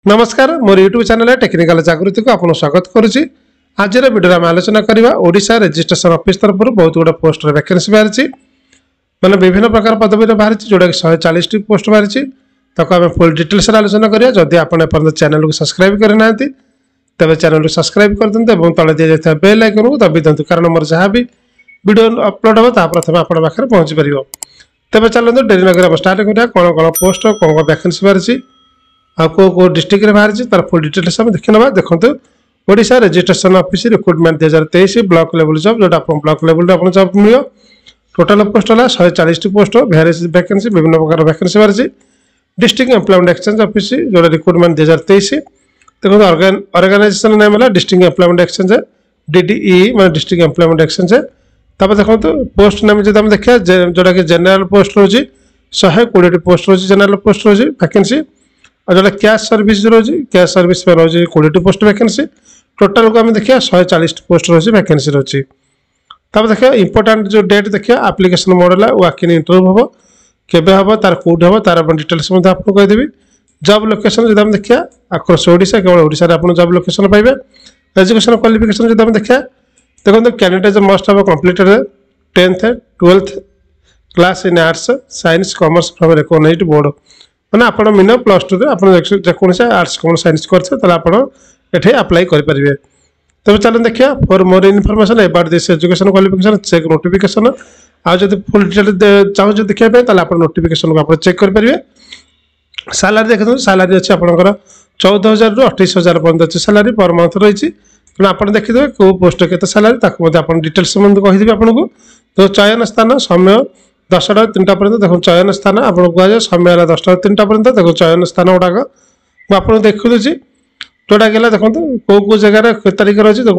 नमस्कार मोर YouTube channel technical जागृति को आपको स्वागत करुच्ची। आज वीडियो आम आलोचना करवा ओडिशा रजिस्ट्रेशन ऑफिस तरफ बहुत गुड़ा पोस्ट वैकेंसी बाहरी मैंने विभिन्न प्रकार पदवी बाहरी जोटा कि 140 पोस्ट बाहरी आम फुल डिटेल्स आलोचना करिया। जदि आप चैनल को सब्सक्राइब करना तेज चैनल को सब्सक्राइब कर दिखाते तले दि जाता बेल आइकन को दबी दिखाँ कारण मोर जहाँ भी वीडियो अपलोड हम ता प्रथम आप पाखे पहुँची पार। तेज चलते डेरी नगर स्टार्ट करा कौन कौन पोस्ट कौन कौन वैकेंसी बाहरी को डिस्ट्रिक्ट में बाहरी तार फुल डिटेल्स हम देखी ना। देखो Odisha registration office recruitment 2023 block level job जोटा ब्लॉक लेवल आप जॉब मिल टोटाल पोस्ट है 140 पोस्ट वेरियस वैकेंसी विभिन्न प्रकार वैकेंसी बाहरी डिस्ट्रिक्ट एम्प्लॉयमेंट एक्सचेंज ऑफिस जोटा रिक्रुटमेंट 2023 देखो ऑर्गेनाइजेशन नेम है डिस्ट्रिक्ट एम्प्लॉयमेंट एक्सचेंज DDE मैं डिस्ट्रिक्ट एम्प्लॉयमेंट एक्सचेंज तब देखो पोस्ट नेम जो देखा जोटा कि जनरल पोस्ट रोज 120 पोस्ट रोज जनरल पोस्ट रोज वैकेंसी और जो कैश सर्विस रोज कैश सर्विस में रोज 20 पोस्ट वैकेंसी टोटाल को आम देखिए 140 पोस्ट रोज वैकेंसी रोचे। तब देखिए इंपोर्टाट जो डेट देखिए एप्लिकेशन मोड है वॉक इन इंटरव्यू हम केबे हम तार कौट हम तार डिटेल्स आपको कहीदेवी। जॉब लोकेशन जो देखिए अक्रॉस ओडिशा केवल ओडिशा आप जॉब लोकेशन पाइबे। एजुकेशन क्वालिफिकेशन जो देखिए देखो candidate must have completed 10th 12th class in arts science commerce from recognised board मैंने आप मिनिमम +2 जेकोसी आर्ट्स कॉमर्स साइंस करते अप्लाई करेंगे। तब चलो देखिए for more information about this education qualification check notification आज फुल डिटेल चाहूँ देखिए आप नोटिफिकेशन को आप चेक करेंगे। सैलरी देखते सैलरी अच्छी आपंकर 14,000 ରୁ 28,000 पर्यटन अच्छी सैलरी पर मंथ रही आप देखिए कौ पोस्ट के सैलरी डिटेल्स कहीदेवी आपको। तो चयन स्थान समय 10टा ରୁ 3ଟା पर्यटन देखो चयन स्थान आपको कहुए समय 10टा ରୁ 3ଟା पर्यटन देखो चयन स्थान गुड़ाक मुझे देखी दूसरी जोटा कि देखो कौ जगह के तारीख रही देखो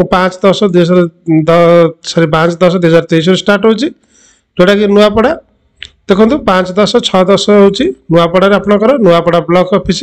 5/10/2023 स्टार्ट हो जोटा कि नुआपड़ा देखो 5/10/6/10 हूँ नुआपड़ा आपंकर नुआपड़ा ब्लॉक ऑफिस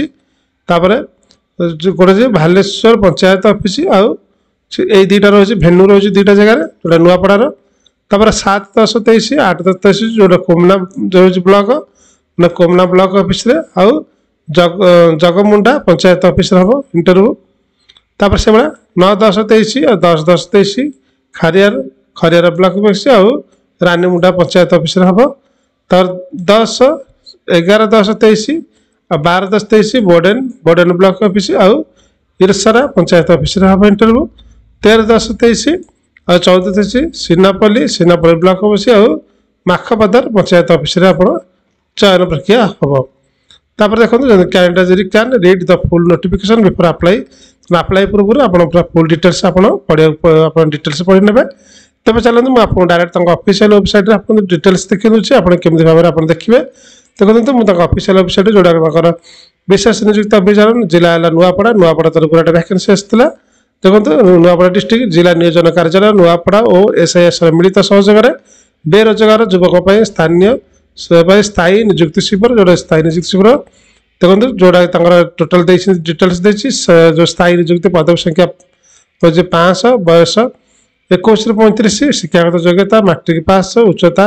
गोटे भालेश्वर पंचायत ऑफिस आउ दुईटा रही भेन्यू रही दुईटा जगह जोटा नुआपड़ार 7/10/23 8/10/23 जो कोमना जो ब्लॉक ना कोमना ब्लॉक ऑफिस आउ जगमुंडा पंचायत ऑफिस हम इंटरव्यू तापर से 9/10/23 और 10/10/23 खरियार ब्लॉक ऑफिस आउ रानीमुंडा पंचायत ऑफिस हम तर 10/11/10/23 और 12/10/23 बोर्डेन ब्लॉक ऑफिस आउ इरसरा पंचायत ऑफिस हम इंटरव्यू 13/10/23 और 14/23 सीनापल्ली ब्लॉक ऑफिस आउ माखपदार पंचायत ऑफिस आप चयन प्रक्रिया हम। तापर देखो candidate can read the full notification before apply पूर्व आप फुल डिटेल्स आप डिटेल्स पढ़ी ने। तब चलते मुझे डायरेक्ट ऑफिशियल वेबसाइट आप डिटेल्स देखी दूसरी आपमि भाव में देखिए। देखो मुझे ऑफिशियल वेबसाइट जोटा विशेष नियुक्ति अभियान जिला नुआपड़ा नुआपड़ा तरफ गोटे वैकेंसी आसाला। देखो नुआपड़ा डिस्ट्रिक्ट जिला नियोजन कार्यालय नुआपड़ा और SIS मिलित सहयोग बेरोजगार युवक स्थायी नियुक्ति शिविर जोटा स्थायी नियुक्ति शिविर देखो जोटा टोटाल डिटेल्स जो स्थायी नियुक्ति पदवी संख्या हो 500 बयस 21 ରୁ 35 शिक्षागत योग्यता मैट्रिक पास उच्चता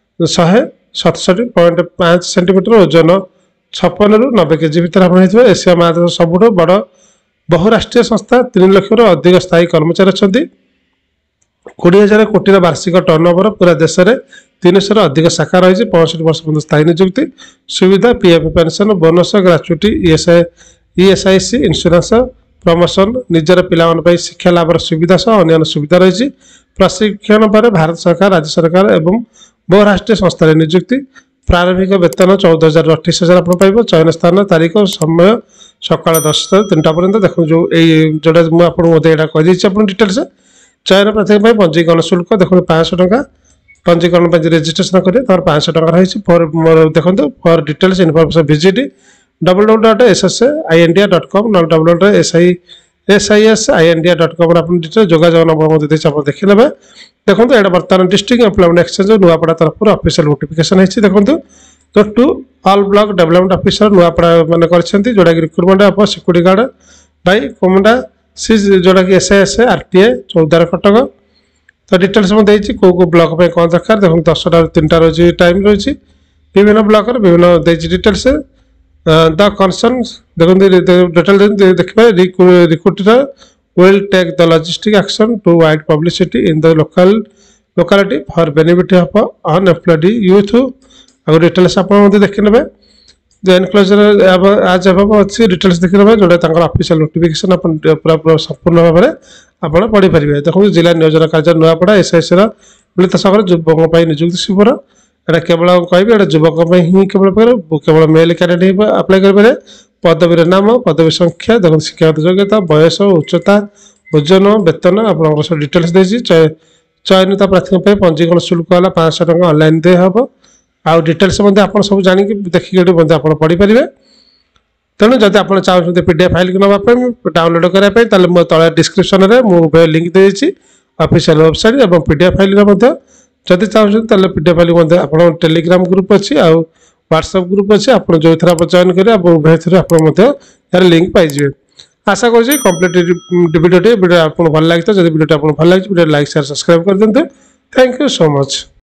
167.5 सेंटीमीटर ओजन 56 ରୁ 90 केजी भितर एशिया महादेश सबुठ बड़ बहुराष्ट्रीय संस्था 3 लाख ରୁ अधिक स्थायी कर्मचारी अच्छा 20,000 कोटी वार्षिक टर्नओवर पूरा देश में 300 ରୁ अधिक शाखा रही 65 वर्ष पर्यटन स्थायी नियुक्ति सुविधा PF pension bonus gratuity ESIC insurance promotion निजर पिला शिक्षा लाभर सुविधा सह अन्य सुविधा रही प्रशिक्षण पर भारत सरकार राज्य सरकार एवं बहुराष्ट्रीय संस्था नियुक्ति प्रारंभिक वेतन 14,000 ରୁ 28,000 आप पाइब। चयन स्थान तारीख समय सकाल 10 ରୁ 3ଟା पर्यटन देखो जो जोटा मुझे कहीदे आप डिटेल्स चयन प्रार्थी पंजीकरण शुल्क देखो 500 टंका पंजीकरण रजिस्ट्रेशन करें 500 टंका रही फॉर देखो for details information visit www.ssindia.com www.sisindia.com आप डिटेल जोगाजोग नंबर देखी ने। देखो यहाँ बर्तमान डिस्ट्रिक्ट एम्प्लॉयमेंट एक्सचेंज नुआपड़ा तरफ ऑफिशियल नोटिफिकेशन है देखो तो to all block development officer Nuapada मैंने जोटा कि recruitment of security guard by Komna सी जोटा कि SIS RTA चौदार कटक। तो डिटेल्स मुझे कौ ब्लॉक में कौन दरकार देखो 10टा ରୁ 3ଟା रही टाइम रही विभिन्न ब्लॉक विभिन्न डिटेल्स द कनसर्न देखो डिटेल देखिए recruiter will take the logistic action to wide publicity in the locality for benefit of unemployed youth और डिटेल्स आप देखी ने जो एनक्लोजर आज एवं अच्छी डिटेल्स देखी ने जोटा ऑफिशियल नोटिफिकेशन पूरा पूरा संपूर्ण भाव में आप पढ़ी पारे देखो जिला नियोजन कार्य नुआपड़ा एसआईसी मिलित सभार युवकों निजुक्ति शिविर एटा केवल कह युवकों ही केवल मेल कैंडिडेट आप्लाय करेंगे पदवीर नाम पदवी संख्या देखो शिक्षागत योग्यता बयस उच्चता ओजन वेतन आप डिटेल्स देती चयनित प्रार्थी पंजीकरण शुल्क है 500 टका ऑनलाइन दे हम आउ डिटेल्स आप सब जानिक देखिए आप पढ़ी पारे तेणु जब आप चाहते पीडीएफ फाइल की नापी डाउनलोड करने तले डिस्क्रिप्शन में मुझे लिंक देती ऑफिशियल वेबसाइट और पीडीएफ फाइल जदि चाहते पीडीएफ फाइल आप टेलीग्राम ग्रुप अच्छी आउ व्हाट्सएप ग्रुप अच्छे आप जो थी आप जॉइन करेंगे उभय थ्रू आप लिंक पाइबे आशा करुँच कम्प्लीट वीडियो आपको भल लगी जब वीडियो आपको भल लगी वीडियो लाइक शेयर सब्सक्राइब कर दिंतु थैंक यू सो मच।